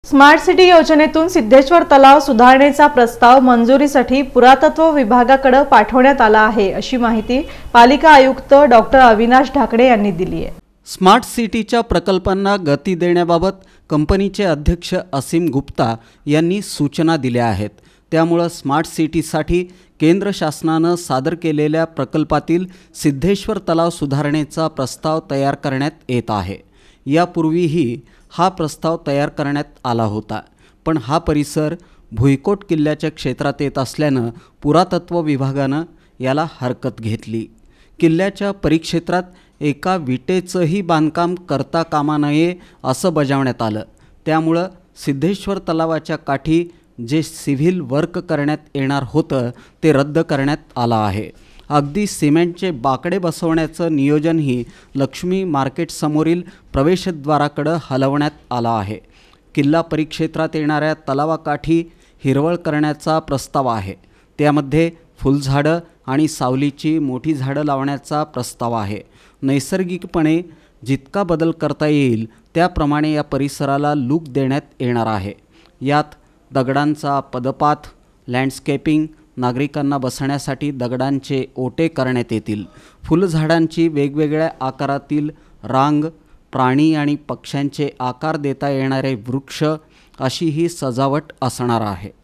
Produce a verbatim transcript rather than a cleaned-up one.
Smart city योजनेतून सिद्धेश्वर तलाव सुधारणेचा प्रस्ताव मंजुरीसाठी पुरातत्व विभागाकडे पाठवण्यात आला आहे, अशी माहिती पालिका आयुक्त डॉक्टर अविनाश ढाकणे यांनी दिली आहे। स्मार्ट सिटीच्या प्रकल्पांना गती देण्याबाबत कंपनीचे अध्यक्ष असीम गुप्ता यांनी सूचना दिल्या आहेत। त्यामुळे स्मार्ट सिटीसाठी केंद्र शासनाने सादर केलेल्या प्रकल्पातील सिद्धेश्वर तलाव सुधारणेचा प्रस्ताव तयार करण्यात येत आहे। यापूर्वीही हा प्रस्ताव तयार करण्यात आला होता, पण हा परिसर भुईकोट किल्ल्याच्या क्षेत्रात येत असल्याने पुरातत्व विभागाने याला हरकत घेतली। किल्ल्याच्या परिक्षेत्रात एका विटेचंही बांधकाम करता कामा नये असं बजावण्यात आलं। त्यामुळे सिद्धेश्वर तलावाच्या काठी जे सिव्हिल वर्क करण्यात येणार होतं ते रद्द करण्यात आलं आहे। अगदी सिमेंटचे बाकडे बसवण्याचं नियोजनही लक्ष्मी मार्केट समोरील प्रवेशद्वाराकडे हलवण्यात आलं आहे। किल्ला परिक्षेत्रात येणाऱ्या तलावाकाठी हिरवळ करण्याचा प्रस्ताव आहे। त्यामध्ये फुलझाडं आणि सावलीची मोठी झाडं लावण्याचा प्रस्ताव आहे। नैसर्गिकपणे जितका बदल करता येईल त्याप्रमाणे या परिसराला लूक देण्यात येणार आहे। यात दगडांचा पदपाथ, लँडस्केपिंग, नागरिकांना बसण्यासाठी दगडांचे ओटे करण्यात येतील। फुलझाडांची वेगवेगळ्या आकारातील रांग, प्राणी आणि पक्ष्यांचे आकार देता येणारे वृक्ष अशी ही सजावट असणार आहे।